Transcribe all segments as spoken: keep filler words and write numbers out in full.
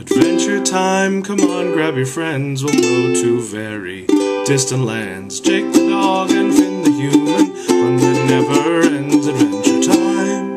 Adventure time, come on, grab your friends, we'll go to very distant lands. Jake the dog and Finn the human, fun that never ends. Adventure time.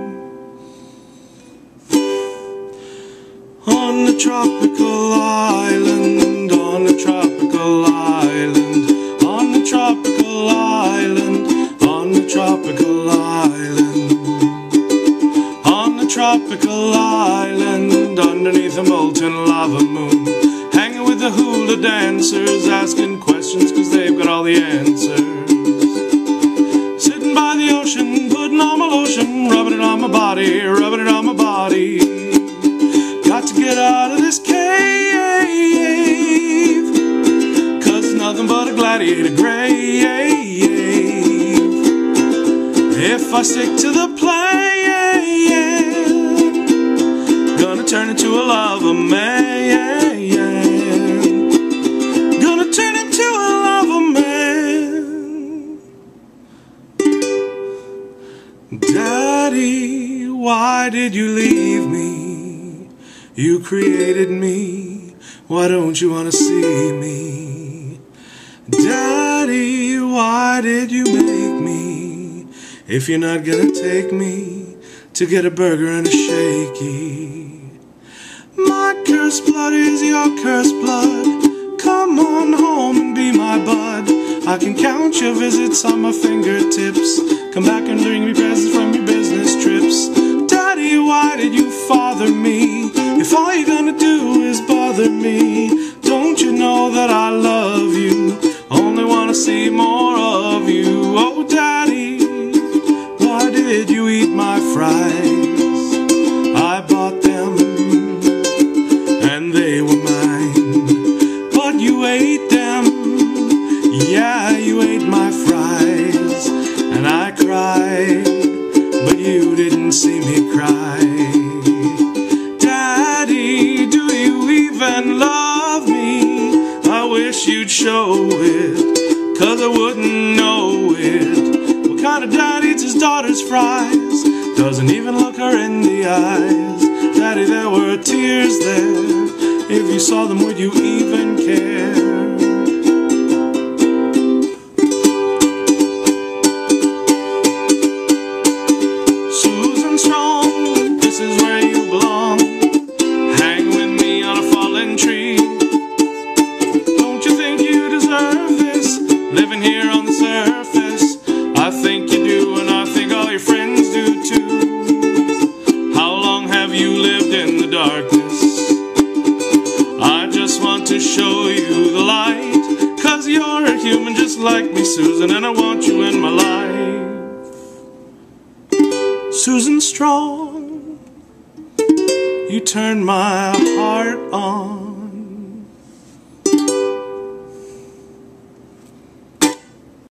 On a tropical island, on a tropical island, on a tropical island, on a tropical island, on a tropical island, underneath a molten lava moon, hanging with the hula dancers, asking questions cause they've got all the answers. Sitting by the ocean, putting on my lotion, rubbing it on my body, rubbing it on my body. Got to get out of this cave, cause it's nothing but a gladiator grave. If I stick to the plan, gonna turn into a lava man. Gonna turn into a lava man. Daddy, why did you leave me? You created me, why don't you want to see me? Daddy, why did you make me if you're not gonna take me to get a burger and a shaky? My cursed blood is your cursed blood, come on home and be my bud. I can count your visits on my fingertips, come back and bring me presents from your business trips. Daddy, why did you father me if all you're gonna do is bother me? Don't you know that I love you, only wanna see more of you? Oh Daddy, why did you eat my fries? I bought them and they were mine, but you ate them. Yeah, you ate my fries, and I cried, but you didn't see me cry. Daddy, do you even love me? I wish you'd show it, cause I wouldn't know it. What kind of dad eats his daughter's fries? Doesn't even look her in the eyes. Daddy, there were tears there. If you saw them, would you even care? Living here on the surface, I think you do, and I think all your friends do too. How long have you lived in the darkness? I just want to show you the light, cause you're a human just like me, Susan, and I want you in my life. Susan Strong, you turned my heart on.